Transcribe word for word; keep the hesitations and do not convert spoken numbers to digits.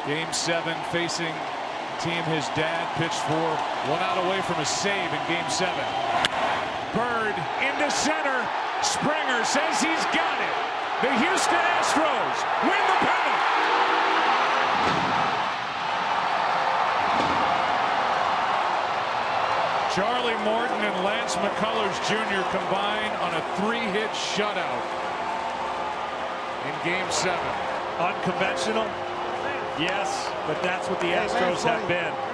Game seven, facing the team his dad pitched for. One out away from a save in game seven. Bird into center. Springer says he's got it. The Houston Astros win the pennant. Charlie Morton and Lance McCullers Junior combine on a three-hit shutout in game seven. Unconventional, yes, but that's what the Astros have been.